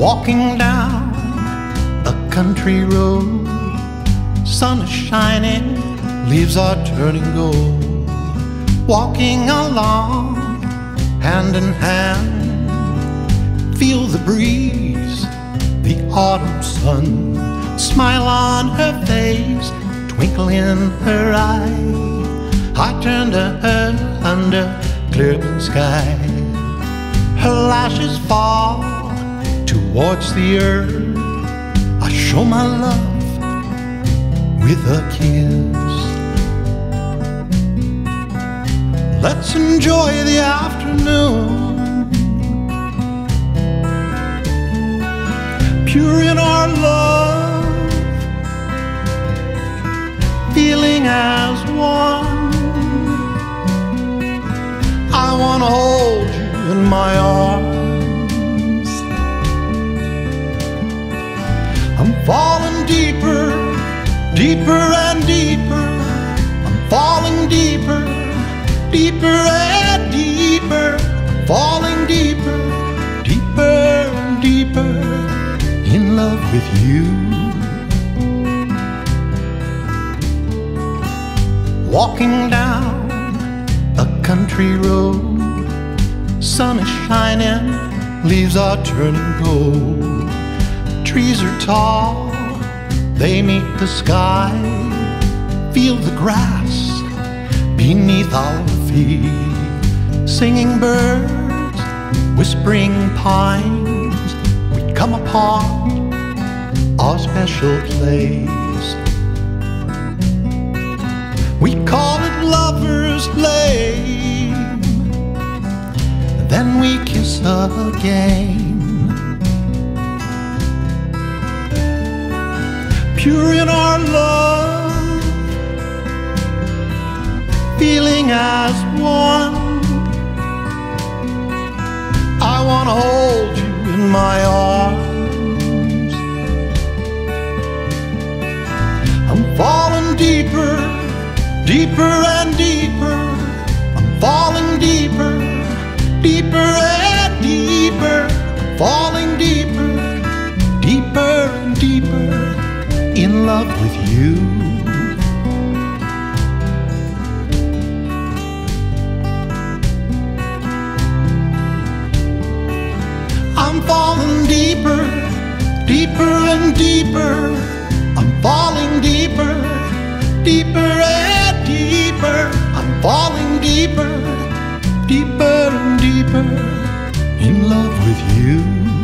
Walking down a country road, sun is shining, leaves are turning gold. Walking along, hand in hand, feel the breeze, the autumn sun, smile on her face, twinkle in her eye. I turn to her under clear blue sky. Her lashes fall towards the earth. I show my love with a kiss. Let's enjoy the afternoon, pure in our love, feeling as one. I wanna hold you in my arms. I'm falling deeper, deeper and deeper. I'm falling deeper, deeper and deeper. I'm falling deeper, deeper and deeper in love with you. Walking down a country road, sun is shining, leaves are turning gold. Trees are tall, they meet the sky. Feel the grass beneath our feet. Singing birds, whispering pines, we come upon our special place. We call it Lover's Lane, then we kiss again. Pure in our love, feeling as one. I wanna hold you in my arms. I'm falling deeper, deeper and deeper. I'm falling deeper, deeper and deeper. I'm falling deeper, deeper and deeper in love with you. I'm falling deeper, deeper and deeper. I'm falling deeper, deeper and deeper. I'm falling deeper, deeper and deeper in love with you.